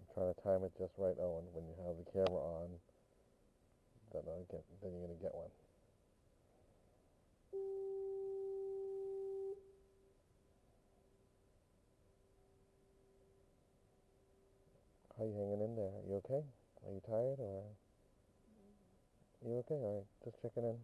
trying to time it just right, Owen. When you have the camera on, then you're gonna get one. How you hanging in there? You okay? Are you tired or you okay? All right, just checking in.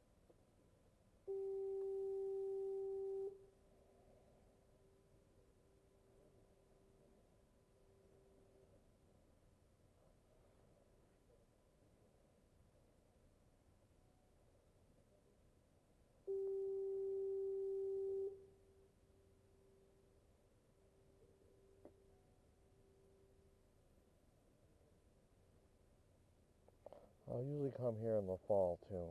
I'll usually come here in the fall too.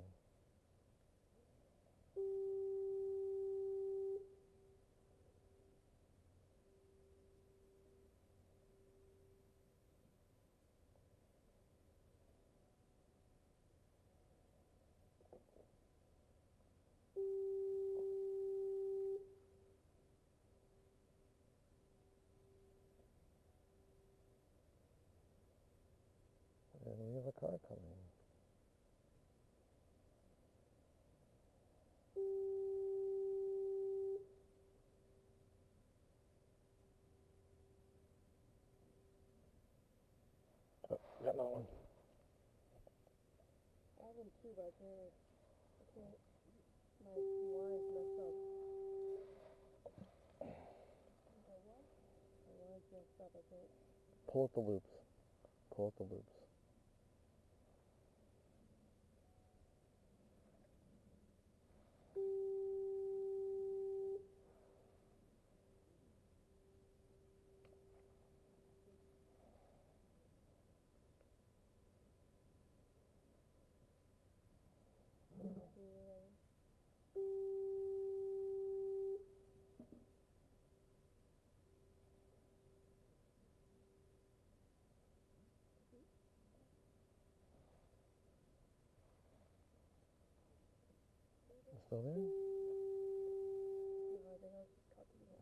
And we have a car coming. Oh, got another one. I have them too, but I can't, my wire's messed up. My wire's messed up, I can't. Pull at the loops. Pull at the loops. You still there? No, I think I was just copying it.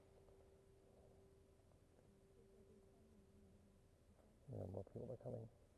Yeah, more people are coming.